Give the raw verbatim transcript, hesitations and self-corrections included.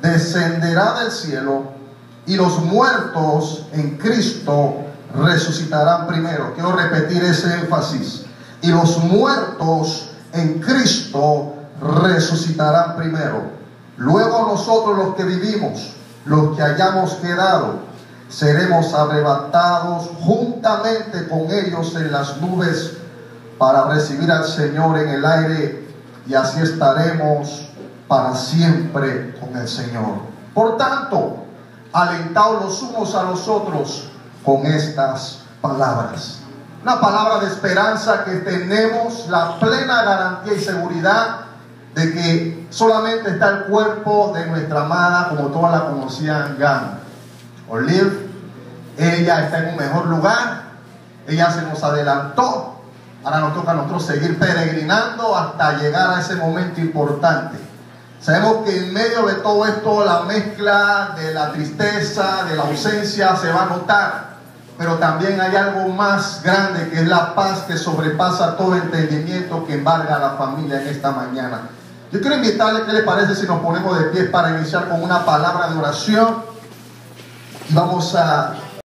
descenderá del cielo y los muertos en Cristo resucitarán primero. Quiero repetir ese énfasis. Y los muertos en Cristo resucitarán primero. Luego nosotros, los que vivimos, los que hayamos quedado, seremos arrebatados juntamente con ellos en las nubes para recibir al Señor en el aire, y así estaremos para siempre con el Señor. Por tanto, alentaos los unos a los otros con estas palabras. Una palabra de esperanza, que tenemos la plena garantía y seguridad de que solamente está el cuerpo de nuestra amada, como todas la conocían, Gan Olive. Ella está en un mejor lugar. Ella se nos adelantó. Ahora nos toca a nosotros seguir peregrinando hasta llegar a ese momento importante. Sabemos que en medio de todo esto, la mezcla de la tristeza, de la ausencia, se va a notar. Pero también hay algo más grande, que es la paz que sobrepasa todo entendimiento, que embarga a la familia en esta mañana. Yo quiero invitarle, ¿qué le parece si nos ponemos de pie para iniciar con una palabra de oración? Y vamos a